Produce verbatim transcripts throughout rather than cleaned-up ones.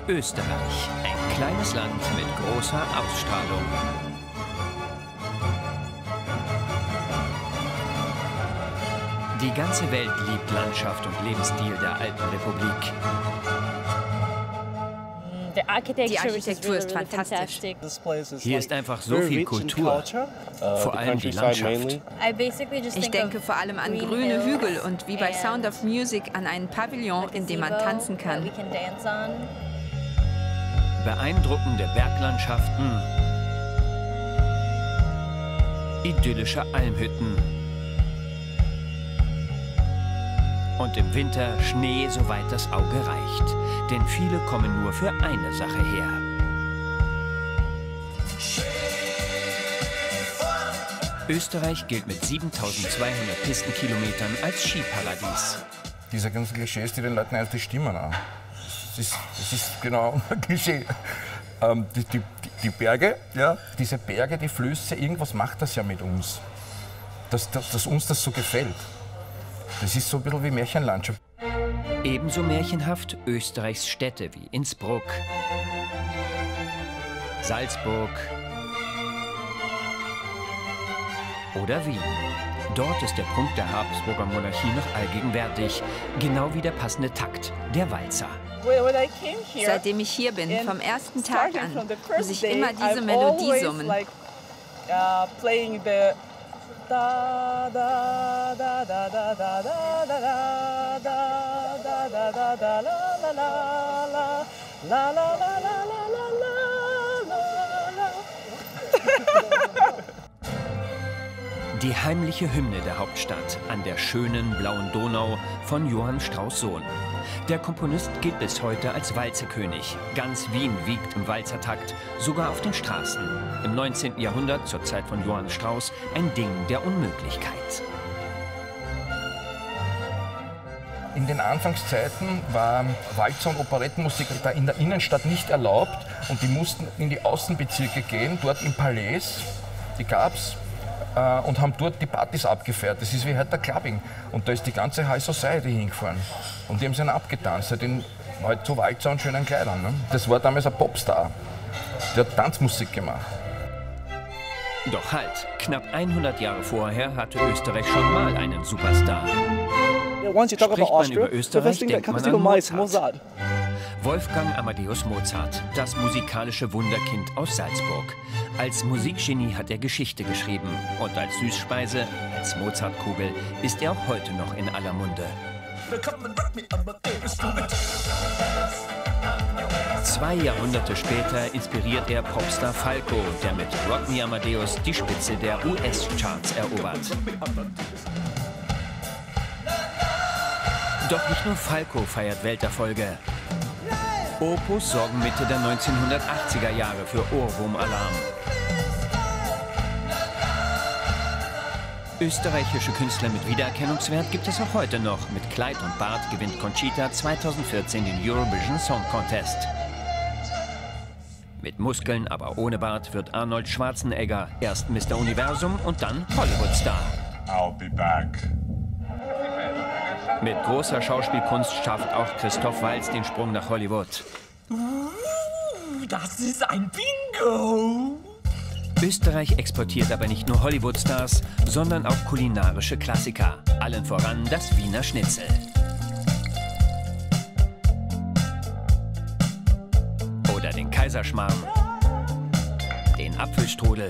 Österreich, ein kleines Land mit großer Ausstrahlung. Die ganze Welt liebt Landschaft und Lebensstil der alten Republik. Die Architektur ist fantastisch. Hier ist einfach so viel Kultur, vor allem die Landschaft. Ich denke vor allem an grüne Hügel und wie bei Sound of Music an einen Pavillon, in dem man tanzen kann. Beeindruckende Berglandschaften, idyllische Almhütten und im Winter Schnee, soweit das Auge reicht. Denn viele kommen nur für eine Sache her. Österreich gilt mit siebentausendzweihundert Pistenkilometern als Skiparadies. Diese ganzen Klischees, die den Leuten eigentlich stimmen auch. Das ist, das ist genau ein Klischee. Ähm, die, die, die Berge, ja, diese Berge, die Flüsse, irgendwas macht das ja mit uns. Dass, dass, dass uns das so gefällt. Das ist so ein bisschen wie Märchenlandschaft. Ebenso märchenhaft Österreichs Städte wie Innsbruck, Salzburg oder Wien. Dort ist der Prunk der Habsburger Monarchie noch allgegenwärtig, genau wie der passende Takt, der Walzer. Seitdem ich hier bin, vom ersten Tag an, muss ich immer diese Melodie summen. Da, da, da, da, da, da, da, da, da, da, da, da, la, la, la, la, la, la, la. Die heimliche Hymne der Hauptstadt an der schönen blauen Donau von Johann Strauss Sohn. Der Komponist gilt bis heute als Walzerkönig. Ganz Wien wiegt im Walzertakt, sogar auf den Straßen. Im neunzehnten Jahrhundert, zur Zeit von Johann Strauss, ein Ding der Unmöglichkeit. In den Anfangszeiten war Walzer- und Operettenmusik da in der Innenstadt nicht erlaubt und die mussten in die Außenbezirke gehen, dort im Palais, die gab's, äh, und haben dort die Partys abgefeiert. Das ist wie heute der Clubbing. Und da ist die ganze High Society hingefahren. Und die haben sich dann abgetanzt, in halt so Walzer und schönen Kleidern. Ne? Das war damals ein Popstar. Der hat Tanzmusik gemacht. Doch halt, knapp hundert Jahre vorher hatte Österreich schon mal einen Superstar. Spricht man über Österreich, denkt man an Mozart. Wolfgang Amadeus Mozart, das musikalische Wunderkind aus Salzburg. Als Musikgenie hat er Geschichte geschrieben und als Süßspeise, als Mozartkugel, ist er auch heute noch in aller Munde. Zwei Jahrhunderte später inspiriert er Popstar Falco, der mit Rock Me Amadeus die Spitze der U S-Charts erobert. Doch nicht nur Falco feiert Welterfolge. Opus sorgen Mitte der neunzehnhundertachtziger Jahre für Ohrwurm-Alarm. Österreichische Künstler mit Wiedererkennungswert gibt es auch heute noch. Mit Kleid und Bart gewinnt Conchita zweitausendvierzehn den Eurovision Song Contest. Mit Muskeln, aber ohne Bart wird Arnold Schwarzenegger erst Mister Universum und dann Hollywood-Star. I'll be back. Mit großer Schauspielkunst schafft auch Christoph Waltz den Sprung nach Hollywood. Uh, das ist ein Bingo! Österreich exportiert aber nicht nur Hollywood-Stars, sondern auch kulinarische Klassiker. Allen voran das Wiener Schnitzel. Oder den Kaiserschmarrn. Den Apfelstrudel.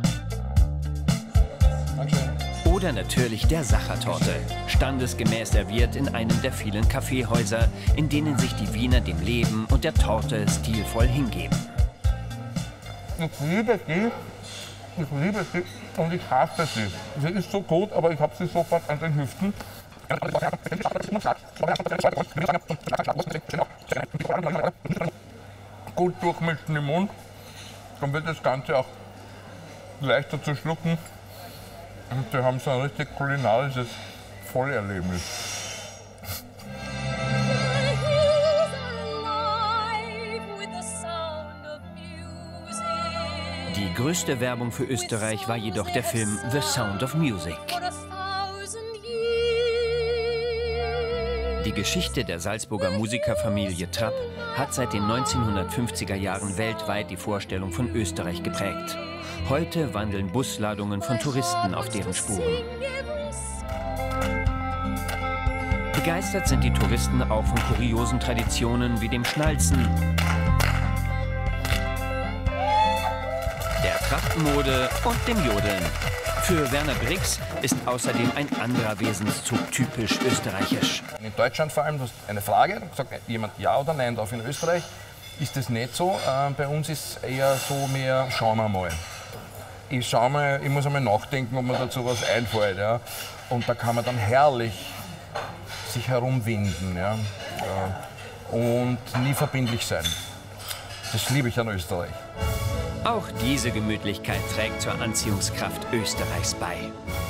Oder natürlich der Sachertorte, standesgemäß serviert in einem der vielen Kaffeehäuser, in denen sich die Wiener dem Leben und der Torte stilvoll hingeben. Ich liebe sie, ich liebe sie und ich hasse sie. Sie ist so gut, aber ich habe sie sofort an den Hüften. Gut durchmischen im Mund, dann wird das Ganze auch leichter zu schlucken. Und wir haben so ein richtig kulinarisches Vollerlebnis. Die größte Werbung für Österreich war jedoch der Film The Sound of Music. Die Geschichte der Salzburger Musikerfamilie Trapp hat seit den neunzehnhundertfünfziger Jahren weltweit die Vorstellung von Österreich geprägt. Heute wandeln Busladungen von Touristen auf deren Spuren. Begeistert sind die Touristen auch von kuriosen Traditionen wie dem Schnalzen, der Trachtenmode und dem Jodeln. Für Werner Brix ist außerdem ein anderer Wesenszug typisch österreichisch. In Deutschland vor allem, du hast eine Frage, da sagt jemand ja oder nein drauf. In Österreich ist das nicht so. Äh, bei uns ist eher so mehr, schauen wir mal. Ich, schau mal, ich muss einmal nachdenken, ob mir dazu was einfällt. Ja. Und da kann man dann herrlich sich herumwinden, ja. Äh, und nie verbindlich sein. Das liebe ich an Österreich. Auch diese Gemütlichkeit trägt zur Anziehungskraft Österreichs bei.